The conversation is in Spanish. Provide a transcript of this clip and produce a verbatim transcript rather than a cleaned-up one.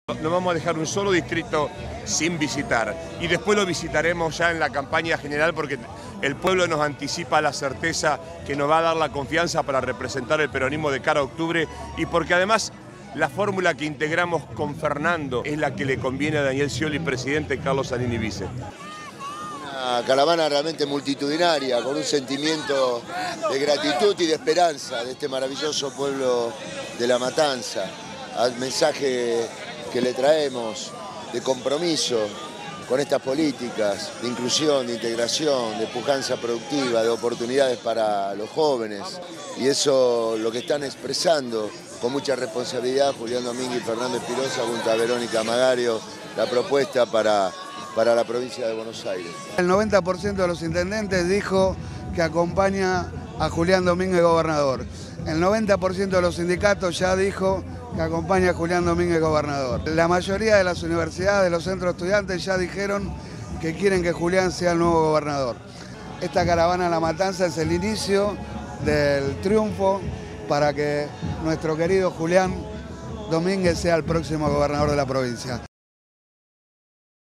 No vamos a dejar un solo distrito sin visitar y después lo visitaremos ya en la campaña general porque el pueblo nos anticipa la certeza que nos va a dar la confianza para representar el peronismo de cara a octubre y porque además la fórmula que integramos con Fernando es la que le conviene a Daniel Scioli, presidente, y Carlos Zanini, vice. Una caravana realmente multitudinaria, con un sentimiento de gratitud y de esperanza de este maravilloso pueblo de La Matanza, al mensaje que le traemos de compromiso con estas políticas de inclusión, de integración, de pujanza productiva, de oportunidades para los jóvenes. Y eso lo que están expresando con mucha responsabilidad Julián Domínguez y Fernando Espinosa junto a Verónica Magario, la propuesta para, para la provincia de Buenos Aires. El noventa por ciento de los intendentes dijo que acompaña a Julián Domínguez gobernador. El noventa por ciento de los sindicatos ya dijo que acompaña a Julián Domínguez gobernador. La mayoría de las universidades, de los centros estudiantes ya dijeron que quieren que Julián sea el nuevo gobernador. Esta caravana a La Matanza es el inicio del triunfo para que nuestro querido Julián Domínguez sea el próximo gobernador de la provincia.